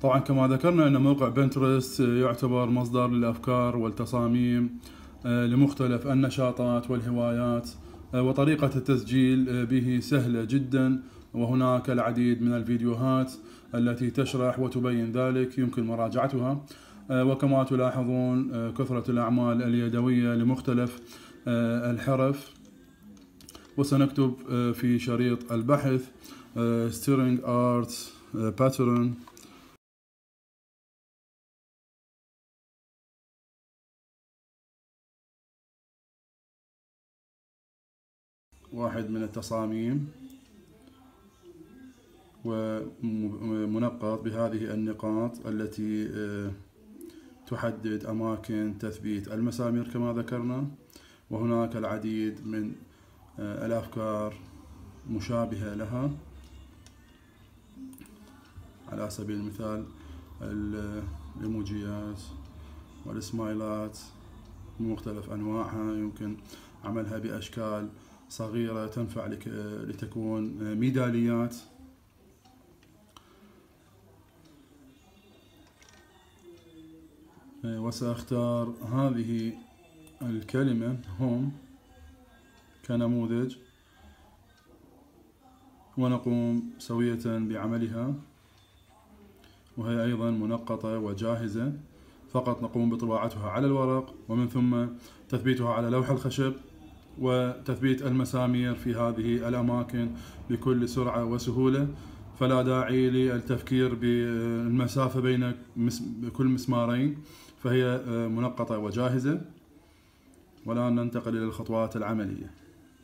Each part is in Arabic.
طبعا كما ذكرنا أن موقع بنترست يعتبر مصدر للأفكار والتصاميم لمختلف النشاطات والهوايات، وطريقة التسجيل به سهلة جدا، وهناك العديد من الفيديوهات التي تشرح وتبين ذلك يمكن مراجعتها. وكما تلاحظون كثرة الأعمال اليدوية لمختلف الحرف. وسنكتب في شريط البحث Stirring Art Pattern. واحد من التصاميم ومنقط بهذه النقاط التي تحدد أماكن تثبيت المسامير كما ذكرنا. وهناك العديد من الأفكار مشابهة لها، على سبيل المثال الإيموجيات والسمايلات بمختلف أنواعها، يمكن عملها بأشكال صغيرة تنفع لتكون ميداليات. وسأختار هذه الكلمة هوم كنموذج، ونقوم سوية بعملها، وهي أيضا منقطة وجاهزة، فقط نقوم بطباعتها على الورق ومن ثم تثبيتها على لوح الخشب وتثبيت المسامير في هذه الأماكن بكل سرعة وسهولة. فلا داعي للتفكير بالمسافة بين كل مسمارين، فهي منقطة وجاهزة. والآن ننتقل إلى الخطوات العملية.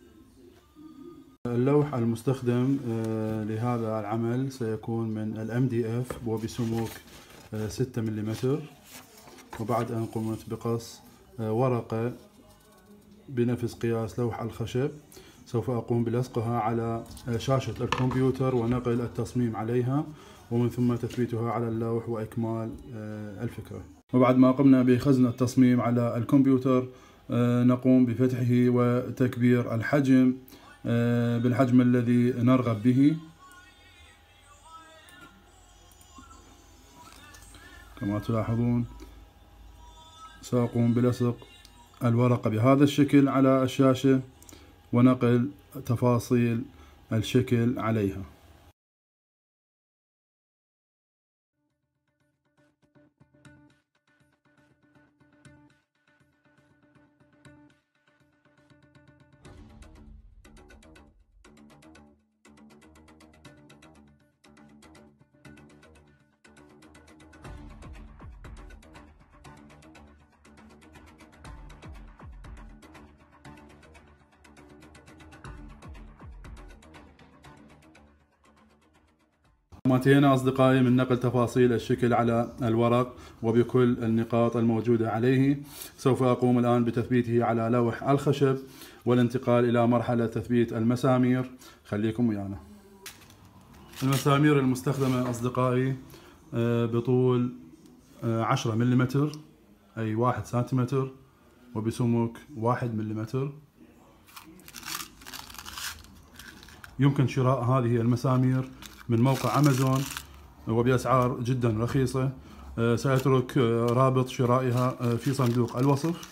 اللوح المستخدم لهذا العمل سيكون من MDF وبسموك 6 ملم. وبعد أن قمت بقص ورقة بنفس قياس لوح الخشب، سوف أقوم بلصقها على شاشة الكمبيوتر ونقل التصميم عليها، ومن ثم تثبيتها على اللوح وإكمال الفكرة. وبعد ما قمنا بخزن التصميم على الكمبيوتر، نقوم بفتحه وتكبير الحجم بالحجم الذي نرغب به. كما تلاحظون سأقوم بلصق الورقة بهذا الشكل على الشاشة ونقل تفاصيل الشكل عليها. انتهينا أصدقائي من نقل تفاصيل الشكل على الورق وبكل النقاط الموجودة عليه. سوف أقوم الآن بتثبيته على لوح الخشب والانتقال إلى مرحلة تثبيت المسامير. خليكم ويانا. المسامير المستخدمة أصدقائي بطول 10 ملم، أي 1 سنتيمتر، وبسمك 1 ملم. يمكن شراء هذه المسامير من موقع أمازون وبأسعار جدا رخيصة. سأترك رابط شرائها في صندوق الوصف.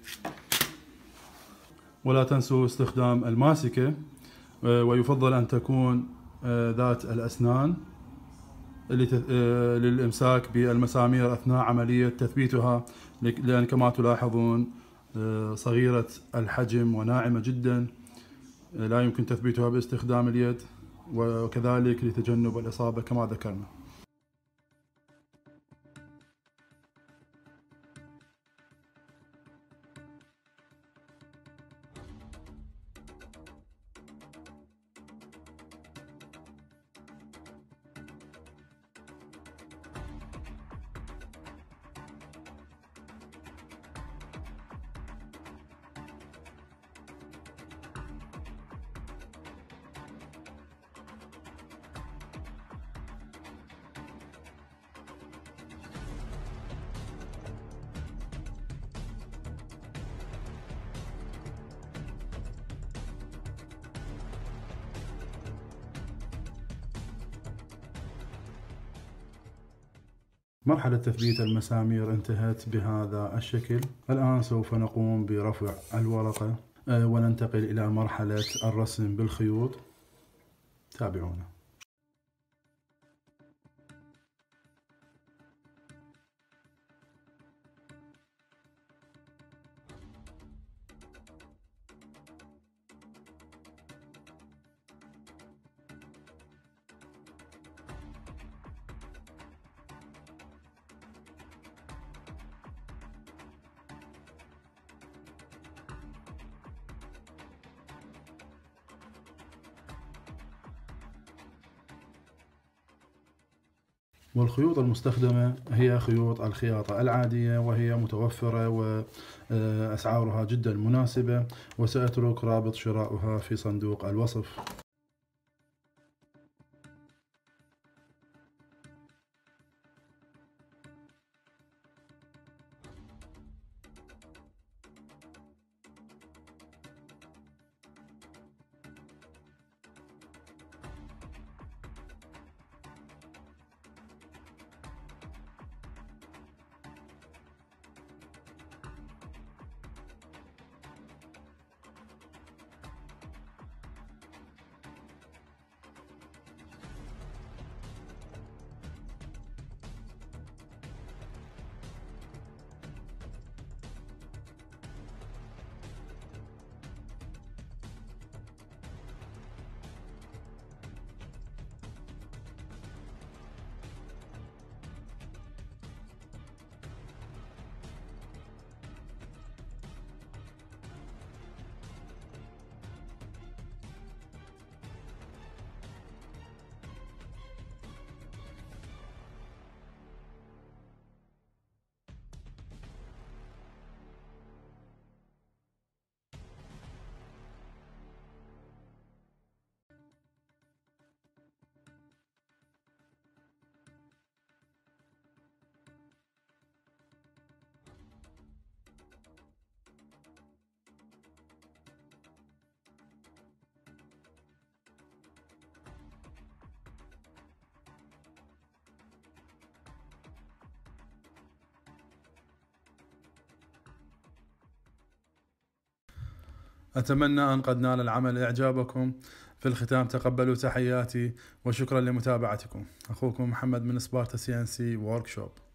ولا تنسوا استخدام الماسكة، ويفضل أن تكون ذات الأسنان للإمساك بالمسامير أثناء عملية تثبيتها، لأن كما تلاحظون صغيرة الحجم وناعمة جدا، لا يمكن تثبيتها باستخدام اليد، وكذلك لتجنب الإصابة كما ذكرنا. مرحلة تثبيت المسامير انتهت بهذا الشكل. الآن سوف نقوم برفع الورقة وننتقل إلى مرحلة الرسم بالخيوط. تابعونا. والخيوط المستخدمة هي خيوط الخياطة العادية، وهي متوفرة وأسعارها جدا مناسبة، وسأترك رابط شرائها في صندوق الوصف. أتمنى أن قد نال العمل إعجابكم. في الختام تقبلوا تحياتي وشكرا لمتابعتكم. أخوكم محمد من سبارتا CNC Workshop.